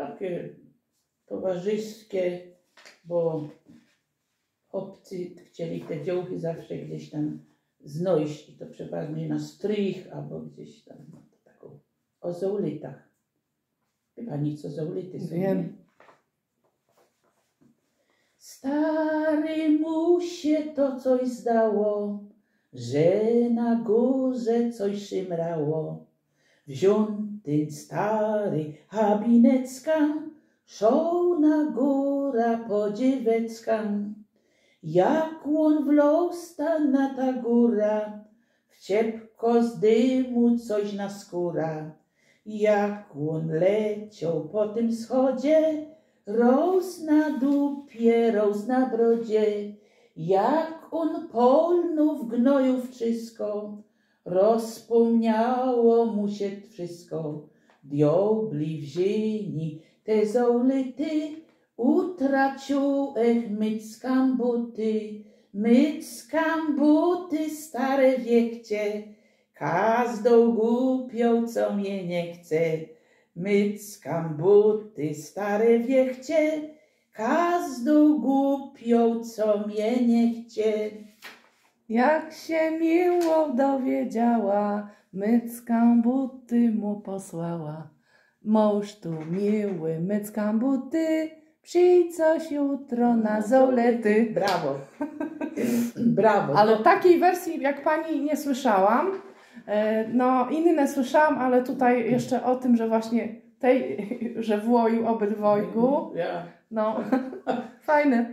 takie towarzyskie, bo chłopcy chcieli te dziołchy zawsze gdzieś tam znojść i to przeważnie na strych albo gdzieś tam na taką o zoulitach. Chyba nic o zoulity są. Wiem. Stary mu się to coś zdało, że na górze coś szymrało. Wziął ten stary habinecka, szł na góra po dziewecka. Jak on wlosta na ta góra, w ciepko z dymu coś na skóra. Jak on leciał po tym schodzie, roz na dupie, roz na brodzie. Jak on polnął w gnoju wszystko, rozpomniało mu się wszystko. Diobli wzięli te zoulity, utracił myckam buty stare wiekcie, każdą głupią co mnie nie chce. Myckam buty stare wiekcie, każdą głupią co mnie nie chce. Jak się miło dowiedziała, myckam buty mu posłała. Mąż tu miły, myckam buty, przyjdź coś jutro na zoulety. Brawo. Brawo. Ale takiej wersji jak pani nie słyszałam. No inne słyszałam, ale tutaj jeszcze o tym, że właśnie tej, że w łoju obydwojgu. Ja. No fajne.